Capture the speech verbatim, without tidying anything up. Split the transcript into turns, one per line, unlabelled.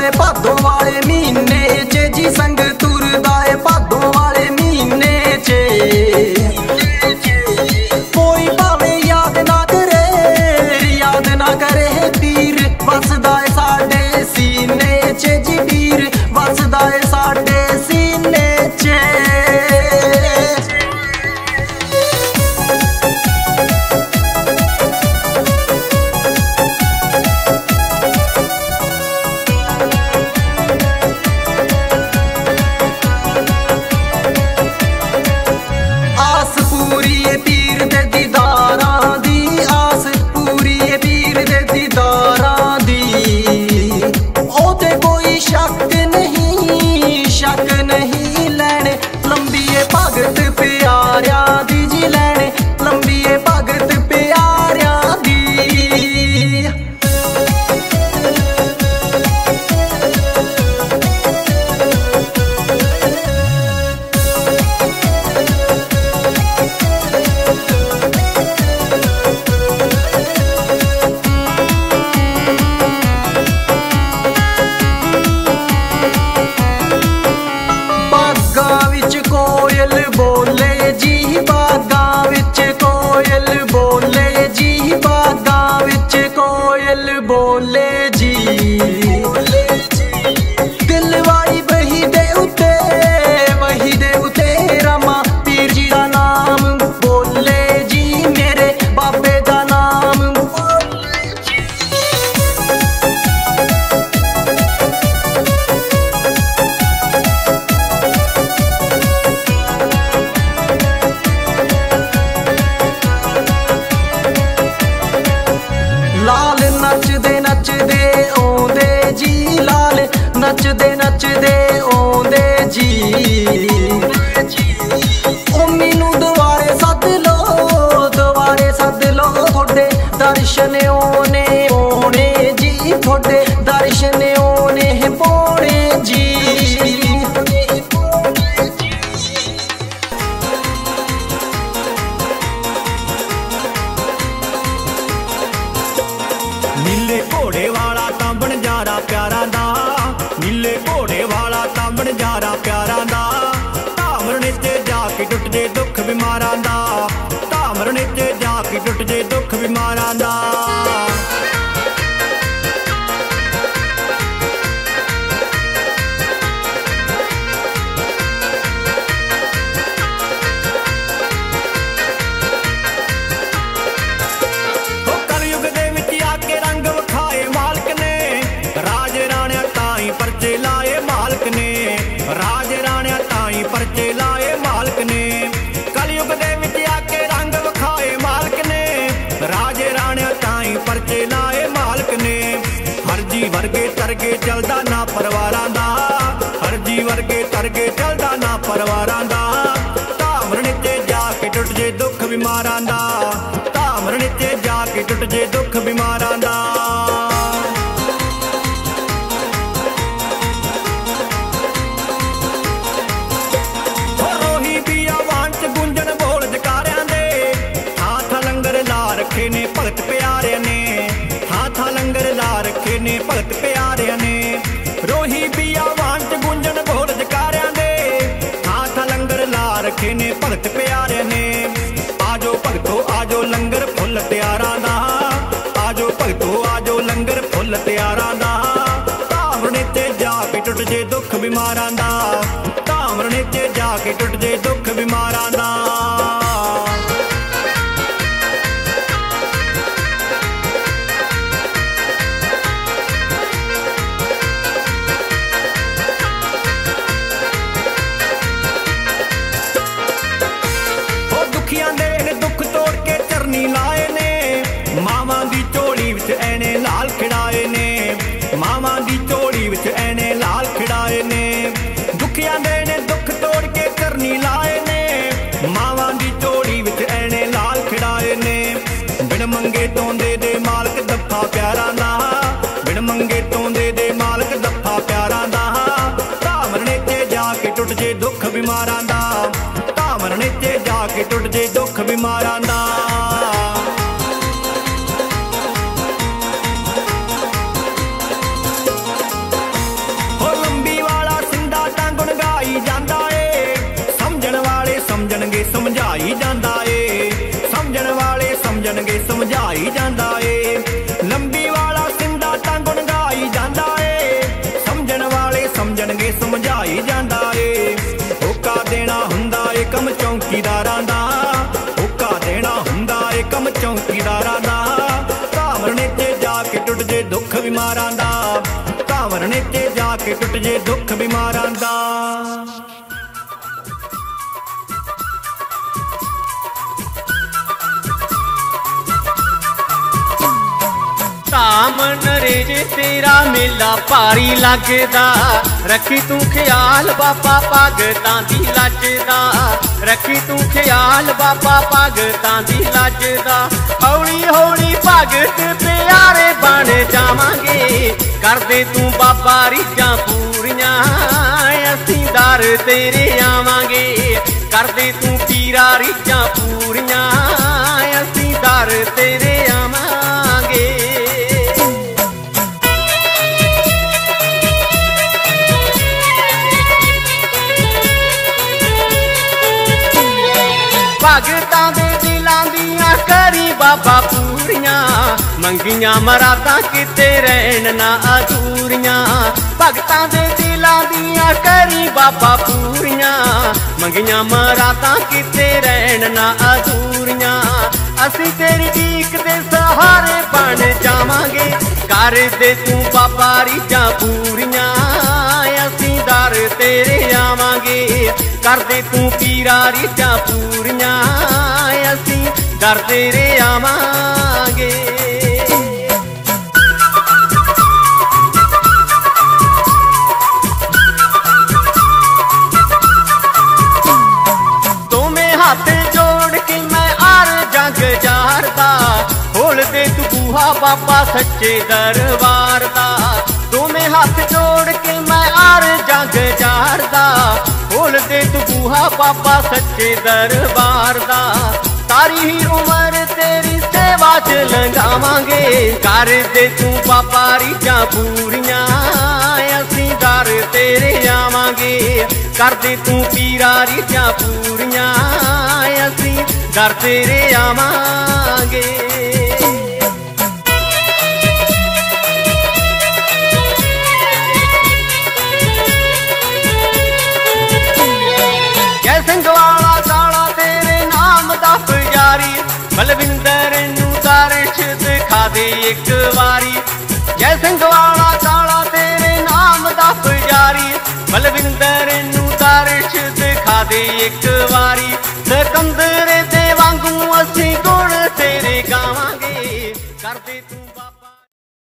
है भादों वाले महीने च जी संग तुरदा है भादों वाले महीने च कोई भावे याद ना करे याद ना करे पीर वसदा है साडे सीने च जी पीर वसदा है साडे सीने च। भगत प्यारिया दी जी लैने लंबी है भगत प्यारिया दी। बागा विच कोयल बोले जी बागा विच कोयल बोले जी बागा विच कोयल बोले जी दिलवाई बही दे उते वही दे उते रामा पीर जी दा नाम बोले जी मेरे बाबे दा नाम बोले जी। लाल नचदे नचदे ओंदे जी लाल नचदे नचदे ओंदे जी ओ मैनू दुआरे सद लो दुआरे सद लो थोड़े दर्शन ओने ओने जी थोड़े दर्शन ओने पौने जी।
नीले घोड़े वाला तां बनजारा प्यारा दा नीले घोड़े वाला तां बनजारा प्यारा दा धामरने ते जाके टुट जे दुख बीमारां दा धामरने ते जाके टुट जे दुख बीमारां दा। परचे लाए मालक ने राज राणिया ताई परचे लाए मालक ने कलयुग दे विच आके रंग विखाए मालक ने राज राणिया ताई परचे लाए मालक ने। हरजी वर्गे तरगे चलदा ना परवारां दा हरजी वर्गे तरगे चलदा ना परवारां दा धामरने ते जाके टुट जे दुख बीमारां दा धामरने ते जाके टुट जे दुख बीमारां दा। ने भगत प्यारे ने हाथा लंगर ला रखे ने भगत प्यारे ने रोही बिया वांच गुंजन बोल जकारियां दे हाथा लंगर ला रखे ने भगत प्यारे ने। आजो भगतो आजो लंगर फुल त्यारां दा आजो भगतो आजो लंगर फुल त्यारां दा धामरने ते जाके टुट जे दुख बीमारां दा धामरने ते जाके टुट जे दुख बीमारां दा। दुख तोड़ के चरनी लाए ने मावां दी झोली विच ऐने लाल खिड़ाए ने मावां दी झोली विच ऐने लाल खिड़ाए ने दुखियां दे ने दुख तोड़ के चरनी लाए ने मावां दी झोली विच ऐने लाल खिड़ाए ने। बिन मंगे तोंदे दे मालक दफा प्यारां दा बिन मंगे तोंदे दे मालक दफा प्यारां दा धामरने ते जाके टुट जे दुख बीमारां दा धामरने ते जाके टुट जे दुख बीमारां दा। ਸਮਝਾਈ ਜਾਂਦਾ ਏ, ਸਮਝਣ ਵਾਲੇ ਸਮਝਣਗੇ ਸਮਝਾਈ ਜਾਂਦਾ ਏ। ਲੰਬੀ ਵਾਲਾ ਸਿੰਦਾ ਤਾਂ ਗੁਣ ਗਾਈ ਜਾਂਦਾ ਏ, ਸਮਝਣ ਵਾਲੇ ਸਮਝਣਗੇ ਸਮਝਾਈ ਜਾਂਦਾ ਏ। ਹੋਕਾ ਦੇਣਾ ਹੁੰਦਾ ਏ ਕੰਮ ਚੌਂਕੀਦਾਰਾਂ ਦਾ, ਹੋਕਾ ਦੇਣਾ ਹੁੰਦਾ ਏ ਕੰਮ ਚੌਂਕੀਦਾਰਾਂ ਦਾ। ਘਾਵਰਨੇ ਤੇ ਜਾ ਕੇ ਟੁੱਟ ਜੇ ਦੁੱਖ ਬਿਮਾਰਾਂ ਦਾ, ਘਾਵਰਨੇ ਤੇ ਜਾ ਕੇ ਟੁੱਟ ਜੇ ਦੁੱਖ ਬਿਮਾਰਾਂ ਦਾ।
ਧਾਮ ਨਰੇਜ ਤੇਰਾ ਮੇਲਾ ਭਾਰੀ ਲੱਗਦਾ, ਰੱਖੀ ਤੂੰ ਖਿਆਲ ਬਾਬਾ ਭਗਤਾਂ ਦੀ ਲੱਜ ਦਾ, ਰੱਖੀ ਤੂੰ ਖਿਆਲ ਬਾਬਾ ਭਗਤਾਂ ਦੀ ਲੱਜ ਦਾ। ਹੌਲੀ ਹੌਲੀ ਭਗਤ ਪਿਆਰੇ ਬਣ ਜਾਵਾਂਗੇ, ਕਰਦੇ ਤੂੰ ਬਾਬਾ ਰੀਝਾਂ ਪੂਰੀਆਂ, ਅਸੀਂ ਦਰ ਤੇਰੇ ਆਵਾਂਗੇ। ਕਰਦੇ ਤੂੰ ਪੀਰਾ ਰੀਝਾਂ ਪੂਰੀਆਂ, ਅਸੀਂ ਦਰ ਤੇਰੇ ਆਵਾਂਗੇ। ਭਗਤਾਂ ਦੇ ਦਿਲਾਂ ਦੀਆਂ ਕਰੀ ਬਾਬਾ ਪੂਰੀਆਂ, ਮੰਗੀਆਂ ਮਰਾਦਾਂ ਕਿਤੇ ਰਹਿਣ ਨਾ ਅਧੂਰੀਆਂ। ਭਗਤਾਂ ਦੇ ਦਿਲਾਂ ਦੀਆਂ ਕਰੀ ਬਾਬਾ ਪੂਰੀਆਂ, ਮੰਗੀਆਂ ਮਰਾਦਾਂ ਕਿਤੇ ਰਹਿਣ ਨਾ ਅਧੂਰੀਆਂ। ਅਸੀਂ ਤੇਰੀ ਢੀਕ ਦੇ ਸਹਾਰੇ ਬਣ ਜਾਵਾਂਗੇ, ਕਰਦੇ ਤੂੰ ਬਾਬਾ ਰੀਝਾਂ ਪੂਰੀਆਂ, ਅਸੀਂ ਦਰ ਤੇਰੇ ਆਵਾਂਗੇ। ਕਰਦੇ ਤੂੰ ਪੀਰਾ ਰੀਝਾਂ ਪੂਰੀਆਂ, ਅਸੀਂ ਦਰ ਤੇਰੇ ਆਵਾਂਗੇ। ਦੋਵੇਂ ਹੱਥ ਜੋੜ ਕੇ ਮੈਂ ਅਰਜ਼ਾਂ ਗੁਜ਼ਾਰਦਾ, ਖੋਲ ਦੇ ਤੂੰ ਬੂਹਾ ਬਾਬਾ ਸੱਚੇ ਦਰਬਾਰ ਦਾ। ਦੋਵੇਂ ਹੱਥ ਜੋੜ ਕੇ ਮੈਂ ਅਰਜ਼ਾਂ ਗੁਜ਼ਾਰਦਾ, ਖੋਲ ਦੇ ਤੂੰ ਬੂਹਾ ਬਾਬਾ ਸੱਚੇ ਦਰਬਾਰ ਦਾ। ਸਾਰੀ ਹੀ ਉਮਰ ਤੇਰੀ ਸੇਵਾ ਚ ਲੰਘਾਵਾਂਗੇ, ਕਰਦੇ ਤੂੰ ਬਾਬਾ ਰੀਝਾਂ ਪੂਰੀਆਂ, ਅਸੀਂ ਦਰ ਤੇਰੇ ਆਵਾਂਗੇ। ਕਰਦੇ ਤੂੰ ਪੀਰਾ ਰੀਝਾਂ ਪੂਰੀਆਂ, ਅਸੀਂ ਦਰ ਤੇਰੇ ਆਵਾਂਗੇ। ਜੈ ਸਿੰਘ ਵਾਲਾ ਕਾਲਾ ਤੇਰੇ ਨਾਮ ਦਾ ਪੁਜਾਰੀ, ਬਲਵਿੰਦਰ ਨੂੰ ਦਰਸ਼ ਦਿਖਾ ਦੇ ਇੱਕ ਵਾਰੀ। ਜੈ ਸਿੰਘ ਵਾਲਾ ਕਾਲਾ ਤੇਰੇ ਨਾਮ ਦਾ ਪੁਜਾਰੀ, ਬਲਵਿੰਦਰ ਨੂੰ ਦਰਸ਼ ਦਿਖਾ ਦੇ ਇੱਕ ਵਾਰੀ। ਸਿਕੰਦਰ ਦੇ ਵਾਂਗੂ ਅਸੀਂ ਗੁਣ ਤੇਰੇ ਗਾਵਾਂਗੇ, ਕਰਦੇ ਤੂੰ